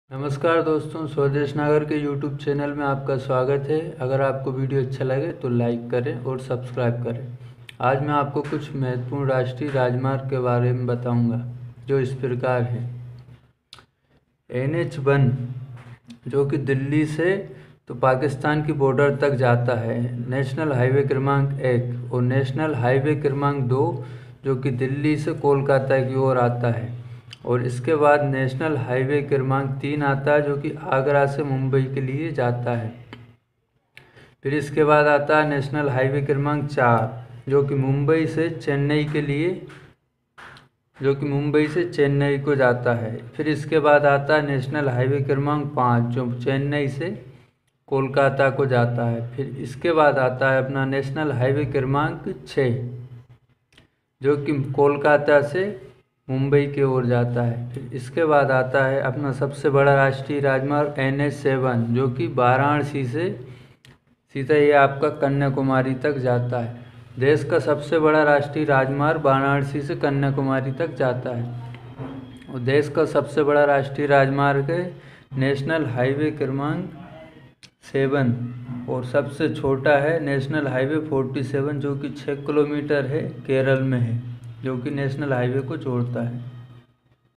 नमस्कार दोस्तों, स्वदेश नागर के यूट्यूब चैनल में आपका स्वागत है। अगर आपको वीडियो अच्छा लगे तो लाइक करें और सब्सक्राइब करें। आज मैं आपको कुछ महत्वपूर्ण राष्ट्रीय राजमार्ग के बारे में बताऊंगा, जो इस प्रकार है। NH1 जो कि दिल्ली से तो पाकिस्तान की बॉर्डर तक जाता है, नेशनल हाईवे क्रमांक 1, और नेशनल हाईवे क्रमांक 2 जो कि दिल्ली से कोलकाता की ओर आता है। और इसके बाद नेशनल हाईवे क्रमांक 3 आता है, जो कि आगरा से मुंबई के लिए जाता है। फिर इसके बाद आता है नेशनल हाईवे क्रमांक 4 जो कि मुंबई से चेन्नई को जाता है। फिर इसके बाद आता है नेशनल हाईवे क्रमांक 5 जो चेन्नई से कोलकाता को जाता है। फिर इसके बाद आता है अपना नेशनल हाईवे क्रमांक 6 जो कि कोलकाता से मुंबई की ओर जाता है। फिर इसके बाद आता है अपना सबसे बड़ा राष्ट्रीय राजमार्ग NH7 जो कि वाराणसी से सीधा ये आपका कन्याकुमारी तक जाता है। देश का सबसे बड़ा राष्ट्रीय राजमार्ग वाराणसी से कन्याकुमारी तक जाता है। और देश का सबसे बड़ा राष्ट्रीय राजमार्ग है नेशनल हाईवे क्रमांक 7, और सबसे छोटा है नेशनल हाईवे 47 जो कि 6 किलोमीटर है, केरल में है, जो कि नेशनल हाईवे को जोड़ता है।